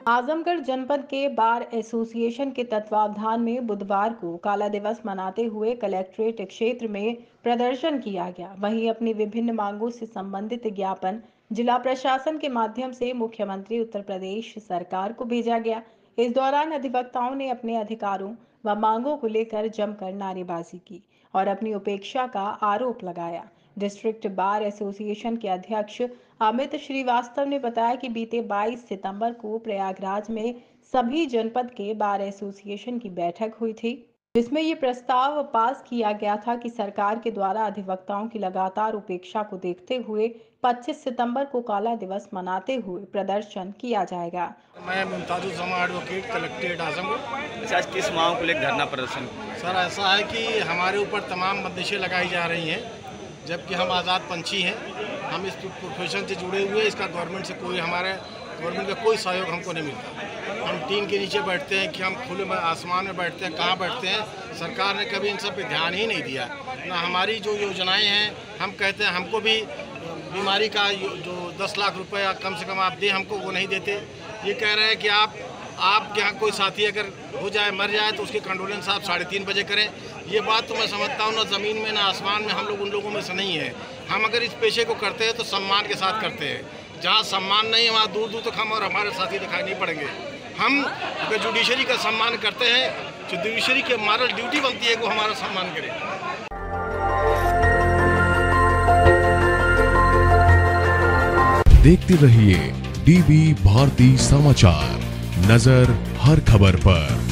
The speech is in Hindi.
आजमगढ़ जनपद के बार एसोसिएशन के तत्वावधान में बुधवार को काला दिवस मनाते हुए कलेक्ट्रेट क्षेत्र में प्रदर्शन किया गया। वहीं अपनी विभिन्न मांगों से संबंधित ज्ञापन जिला प्रशासन के माध्यम से मुख्यमंत्री उत्तर प्रदेश सरकार को भेजा गया। इस दौरान अधिवक्ताओं ने अपने अधिकारों व मांगों को लेकर जमकर नारेबाजी की और अपनी उपेक्षा का आरोप लगाया। डिस्ट्रिक्ट बार एसोसिएशन के अध्यक्ष अमित श्रीवास्तव ने बताया कि बीते 22 सितंबर को प्रयागराज में सभी जनपद के बार एसोसिएशन की बैठक हुई थी, जिसमें ये प्रस्ताव पास किया गया था कि सरकार के द्वारा अधिवक्ताओं की लगातार उपेक्षा को देखते हुए 25 सितंबर को काला दिवस मनाते हुए प्रदर्शन किया जाएगा। मैं मुमताजुज़्ज़मा एडवोकेट कलेक्ट्रेट आजमगढ़। आज किस मांग को लेकर धरना प्रदर्शन? सर, ऐसा है कि हमारे ऊपर तमाम बंदिशें लगाई जा रही हैं, जबकि हम आज़ाद पंछी हैं। हम इस प्रोफेशन से जुड़े हुए, इसका गवर्नमेंट से गवर्नमेंट का कोई सहयोग हमको नहीं मिलता। हम टीन के नीचे बैठते हैं कि हम खुले आसमान में बैठते हैं, कहाँ बैठते हैं। सरकार ने कभी इन सब पे ध्यान ही नहीं दिया। ना हमारी जो योजनाएं हैं, हम कहते हैं हमको भी बीमारी का जो 10 लाख रुपया कम से कम आप दें, हमको वो नहीं देते। ये कह रहे हैं कि आपके यहाँ कोई साथी अगर हो जाए, मर जाए, तो उसके कंडोलेंस आप 3:30 बजे करें। ये बात तो मैं समझता हूँ, ना ज़मीन में ना आसमान में हम लोग उन लोगों में से नहीं है। हम अगर इस पेशे को करते हैं तो सम्मान के साथ करते हैं। जहाँ सम्मान नहीं है वहाँ दूर दूर तक हम और हमारे साथी दिखाई नहीं पड़ेंगे। हम अगर जुडिशरी का सम्मान करते हैं, जो जुडिशरी की हमारा ड्यूटी बनती है वो हमारा सम्मान करे। देखते रहिए डीबी भारती समाचार, नजर हर खबर पर।